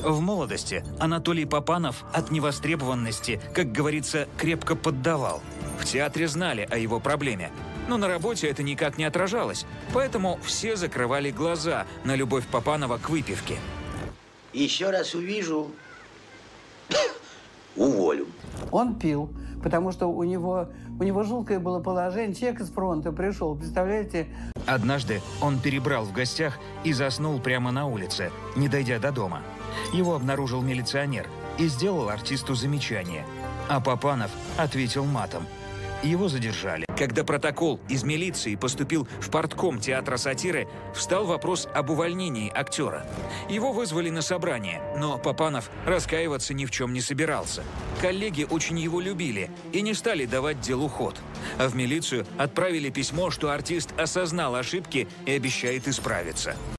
В молодости Анатолий Папанов от невостребованности, как говорится, крепко поддавал. В театре знали о его проблеме, но на работе это никак не отражалось, поэтому все закрывали глаза на любовь Папанова к выпивке. Еще раз увижу, уволю. Он пил, потому что у него жуткое было положение. Человек из фронта пришел, представляете? Однажды он перебрал в гостях и заснул прямо на улице, не дойдя до дома. Его обнаружил милиционер и сделал артисту замечание. А Папанов ответил матом. Его задержали. Когда протокол из милиции поступил в партком театра сатиры, встал вопрос об увольнении актера. Его вызвали на собрание, но Папанов раскаиваться ни в чем не собирался. Коллеги очень его любили и не стали давать делу ход. А в милицию отправили письмо, что артист осознал ошибки и обещает исправиться.